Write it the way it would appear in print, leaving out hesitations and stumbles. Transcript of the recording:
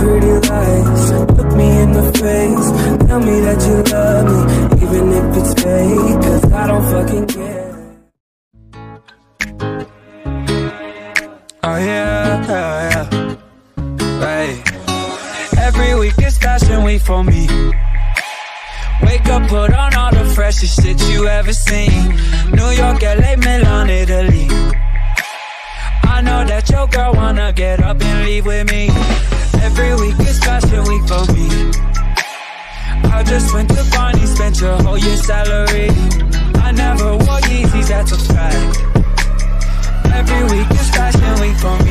pretty lies. Look me in the face, tell me that you love me, even if it's fake, 'cause I don't fucking care. Oh yeah, yeah. Hey. Every week is fashion week for me. Wake up, put on all the freshest shit you ever seen. New York, LA, Milan, Italy. I know that your girl wanna get up and leave with me. Every week is fashion week for me. I just went to Barney, spent your whole year's salary. I never wore Yeezys, that's a fact. Every week is fashion week for